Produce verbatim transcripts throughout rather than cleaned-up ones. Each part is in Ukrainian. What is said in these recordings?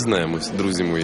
Знаємось, друзі мої.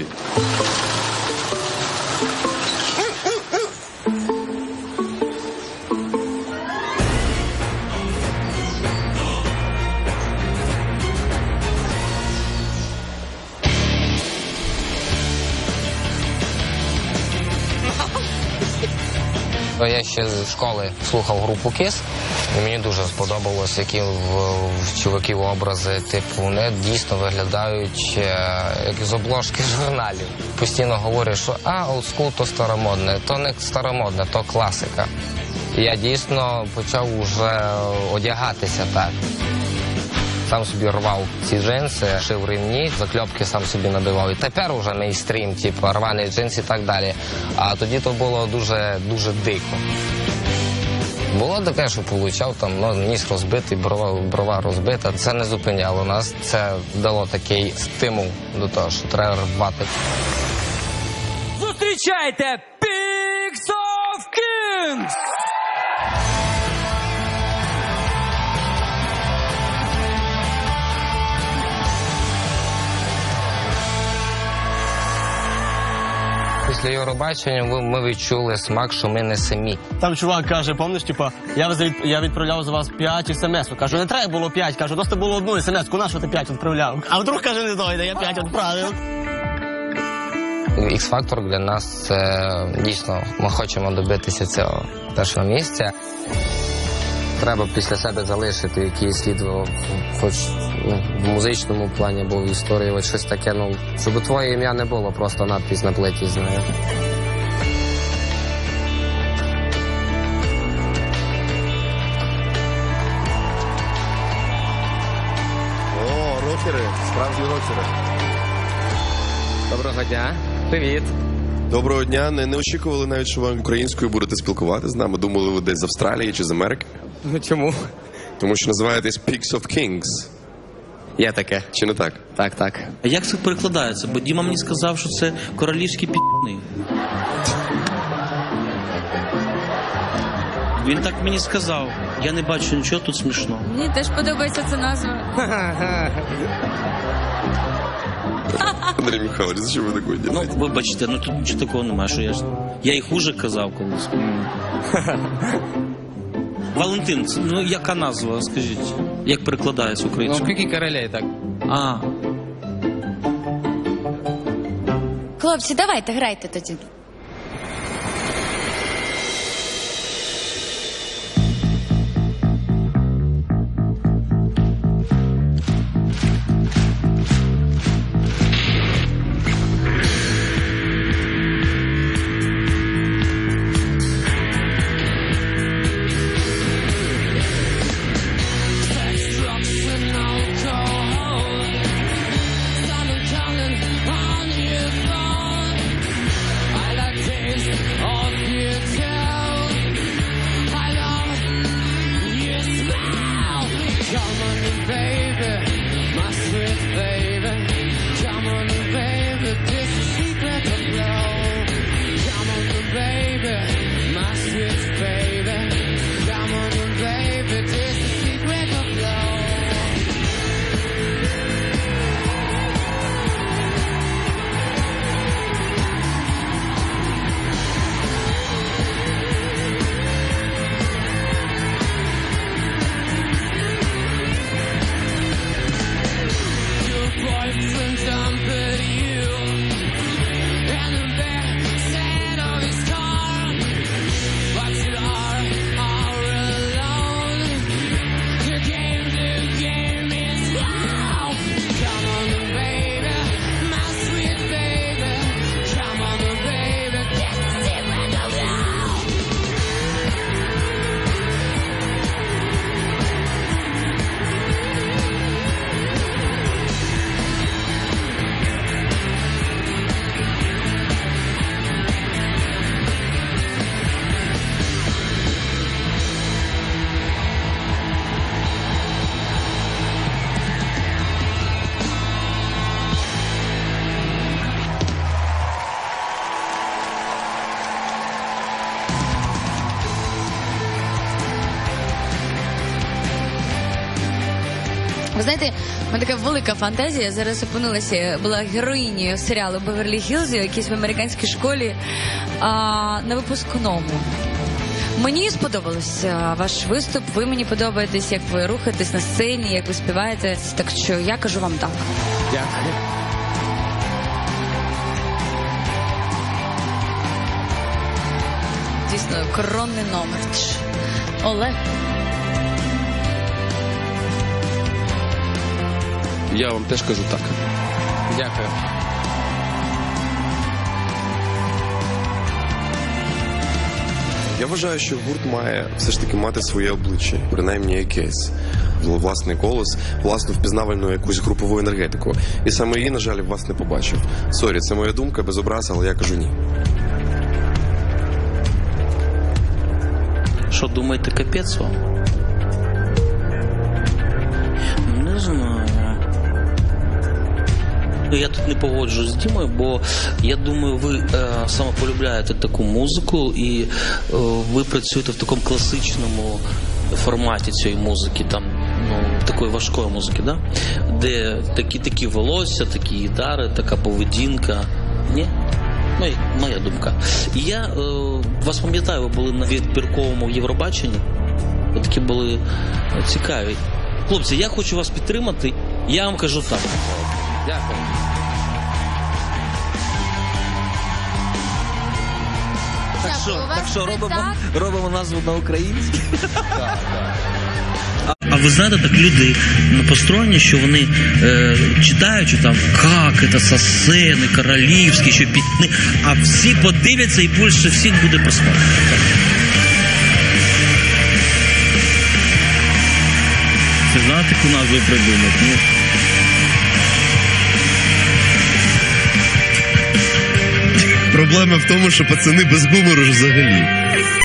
Я ще з школи слухав групу Кіс, і мені дуже сподобалось, які в, в чуваків образи, типу, вони дійсно виглядають як з обложки журналів. Постійно говорять, що а, олдскул то старомодне, то не старомодне, то класика. І я дійсно почав вже одягатися так. Сам собі рвав ці джинси, шив ремні, закльопки сам собі набивав. І тепер вже мейнстрім, типу, рваний джинс і так далі. А тоді то було дуже, дуже дико. Було таке, що получав, там, ну, ніс розбитий, брова, брова розбита. Це не зупиняло нас, це дало такий стимул до того, що треба рвати. Зустрічайте Pigs of Kings! Після Євробачення ми відчули смак, що ми не самі. Там чувак каже, помниш, типа, я, від, я відправляв за вас п'ять смс. Кажу, не треба було п'ять, кажу, просто було одну смс-ку, на що ти п'ять відправляв? А вдруг, каже, не дойде, я п'ять відправив. Ікс-фактор для нас це дійсно, ми хочемо добитися цього першого місця. Треба після себе залишити якийсь слід, хоч ну, в музичному плані або в історії, хоч щось таке, ну, щоб твоє ім'я не було просто надпись на плиті, знаю. О, рокери, справжні рокери. Доброго дня. Привіт. Доброго дня. Не, не очікували навіть, що ви українською будете спілкуватися з нами. Думали, ви десь з Австралії чи з Америки. Ну чому? Тому що називаєтесь Pigs of Kings. Є таке. Чи не так? Так, так. А як це перекладається? Бо Діма мені сказав, що це королівські пі***ни. Він так мені сказав. Я не бачу нічого тут смішного. Мені теж подобається ця назва. Андрій Михайлович, за що ви такою Ну, ділаєте? вибачте, ну тут нічого такого немає, що я ж... Я і хуже казав колись. Валентин, це, ну яка назва, скажіть? Як перекладається Ну, українською? піки королей, так. А, Хлопці, давайте, грайте тоді. Ви знаєте, мене така велика фантазія. Я зараз опинилася, була героїнею серіалу «Беверлі Хілз», якийсь в американській школі, а, на випускному. Мені сподобався ваш виступ, ви мені подобаєтесь, як ви рухаєтесь на сцені, як ви співаєте. Так що я кажу вам так. Дякую. Дійсно, коронний номер. Олег. Я вам теж кажу так. Дякую. Я вважаю, що гурт має все ж таки мати своє обличчя, принаймні якесь. Власний голос, власну впізнавальну якусь групову енергетику. І саме її, на жаль, в вас не побачив. Сорі, це моя думка, без образ, але я кажу ні. Що, думаєте, капець вам? Не знаю. Я тут не погоджуюсь з Дімою, бо я думаю, ви е, саме полюбляєте таку музику і е, ви працюєте в такому класичному форматі цієї музики, там, ну, такої важкої музики, да? Де такі такі волосся, такі гітари, така поведінка. Ні? Моя, моя думка. І я е, вас пам'ятаю, ви були на відбірковому Євробаченні. Ви такі були цікаві. Хлопці, я хочу вас підтримати. Я вам кажу так. Дякую. Так що, так що робимо, робимо назву на українській? А ви знаєте, так люди построєні, що вони е, читаючи там, як це сосени, королівські, що пітни, а всі подивляться і більше всіх буде посмотрено. Це знаєте, яку назву придумати? Ну, Проблема в тому, що пацани без гумору ж взагалі.